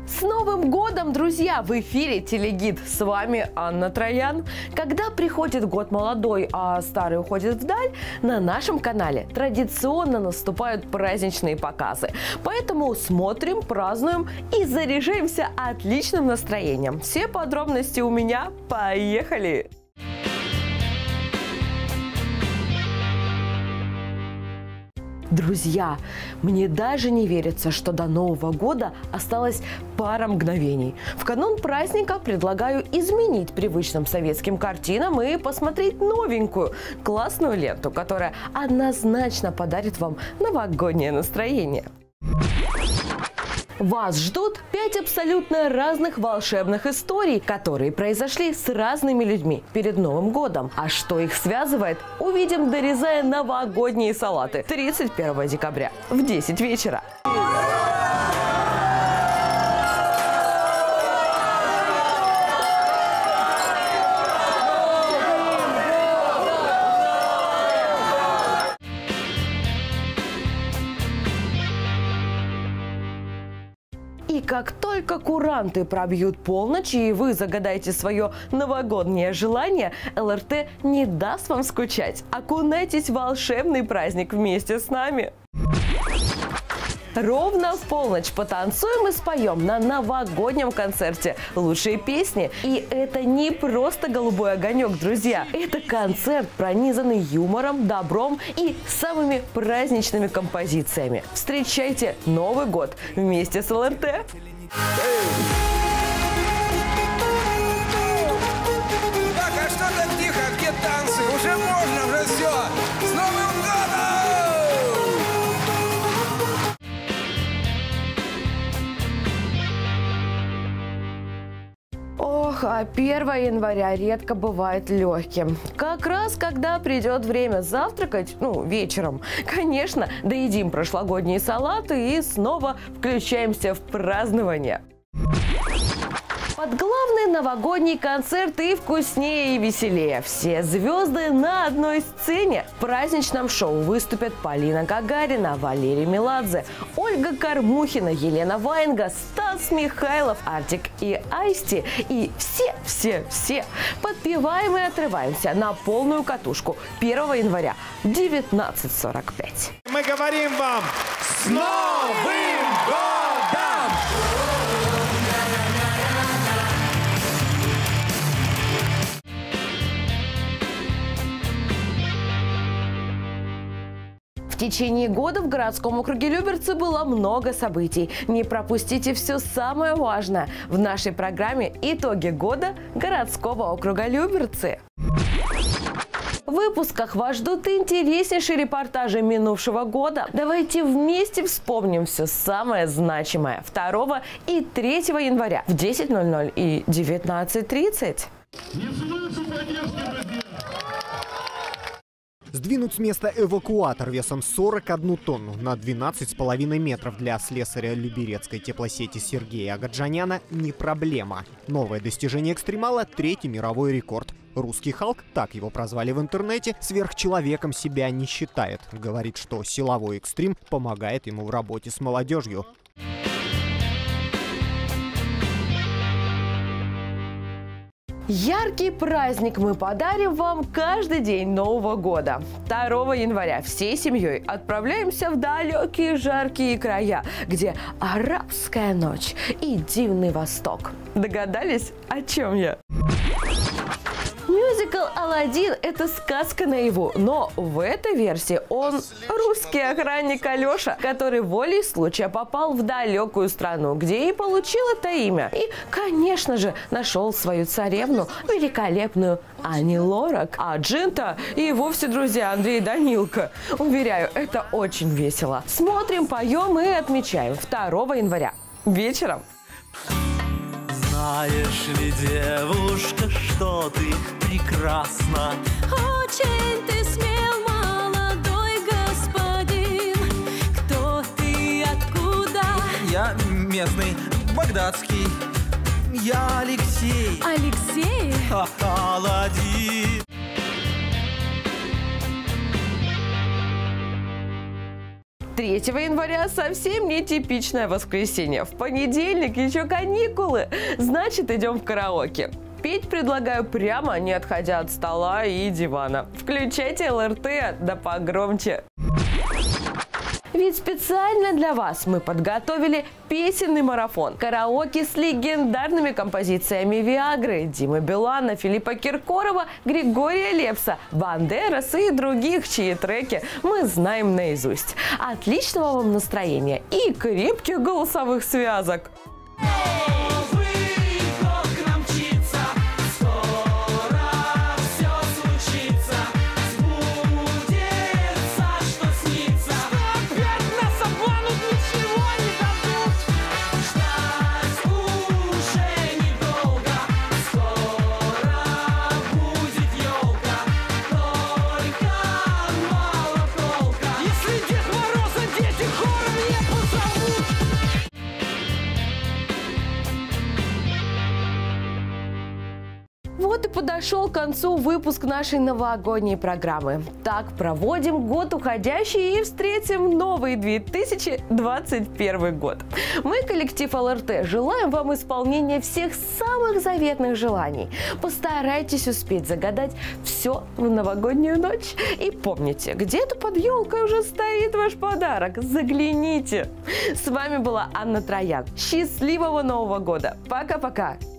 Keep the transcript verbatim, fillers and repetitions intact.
С Новым годом, друзья! В эфире Телегид. С вами Анна Троян. Когда приходит год молодой, а старый уходит вдаль, на нашем канале традиционно наступают праздничные показы. Поэтому смотрим, празднуем и заряжаемся отличным настроением. Все подробности у меня. Поехали! Друзья, мне даже не верится, что до Нового года осталось пара мгновений. В канун праздника предлагаю изменить привычным советским картинам и посмотреть новенькую, классную ленту, которая однозначно подарит вам новогоднее настроение. Вас ждут пять абсолютно разных волшебных историй, которые произошли с разными людьми перед Новым годом. А что их связывает, увидим, дорезая новогодние салаты тридцать первого декабря в десять вечера. И как только куранты пробьют полночь и вы загадаете свое новогоднее желание, эл эр тэ не даст вам скучать. Окунайтесь в волшебный праздник вместе с нами. Ровно в полночь потанцуем и споем на новогоднем концерте лучшие песни. И это не просто голубой огонек, друзья. Это концерт, пронизанный юмором, добром и самыми праздничными композициями. Встречайте Новый год вместе с эл эр тэ. Так, а что так тихо? Где танцы? Уже можно, уже все. С Новым годом! Ох, а первое января редко бывает легким. Как раз когда придет время завтракать, ну, вечером, конечно, доедим прошлогодние салаты и снова включаемся в празднование. Под главный новогодний концерт и вкуснее, и веселее. Все звезды на одной сцене. В праздничном шоу выступят Полина Гагарина, Валерий Меладзе, Ольга Кормухина, Елена Ваенга, Стас Михайлов, Артик и Асти. И все-все-все подпеваем и отрываемся на полную катушку первого января в девятнадцать сорок пять. Мы говорим вам с Новым годом! В течение года в городском округе Люберцы было много событий. Не пропустите все самое важное в нашей программе «Итоги года городского округа Люберцы». В выпусках вас ждут интереснейшие репортажи минувшего года. Давайте вместе вспомним все самое значимое второго и третьего января в десять ноль ноль и девятнадцать тридцать. Сдвинуть с места эвакуатор весом сорок одну тонну на двенадцать с половиной метров для слесаря Люберецкой теплосети Сергея Агаджаняна не проблема. Новое достижение экстремала – третий мировой рекорд. Русский Халк, так его прозвали в интернете, сверхчеловеком себя не считает. Говорит, что силовой экстрим помогает ему в работе с молодежью. Яркий праздник мы подарим вам каждый день Нового года. второго января всей семьей отправляемся в далекие жаркие края, где арабская ночь и дивный Восток. Догадались, о чем я? Мюзикл «Аладдин» – это сказка наяву, но в этой версии он русский охранник Алеша, который волей случая попал в далекую страну, где и получил это имя. И, конечно же, нашел свою царевну, великолепную Ани Лорак. А Джинта и вовсе, друзья, Андрей Данилко. Уверяю, это очень весело. Смотрим, поем и отмечаем второго января вечером. Знаешь ли, девушка, что ты прекрасна? Очень ты смел, молодой господин. Кто ты, откуда? Я местный, багдадский. Я Алексей. Алексей? третьего января совсем не типичное воскресенье. В понедельник еще каникулы. Значит, идем в караоке. Петь предлагаю прямо, не отходя от стола и дивана. Включайте эл эр тэ, да погромче. Ведь специально для вас мы подготовили песенный марафон. Караоке с легендарными композициями Виагры, Димы Билана, Филиппа Киркорова, Григория Лепса, Бандераса и других, чьи треки мы знаем наизусть. Отличного вам настроения и крепких голосовых связок! Вот и подошел к концу выпуск нашей новогодней программы. Так проводим год уходящий и встретим новый две тысячи двадцать первый год. Мы, коллектив эл эр тэ, желаем вам исполнения всех самых заветных желаний. Постарайтесь успеть загадать все в новогоднюю ночь. И помните, где-то под елкой уже стоит ваш подарок. Загляните. С вами была Анна Троян. Счастливого Нового года. Пока-пока.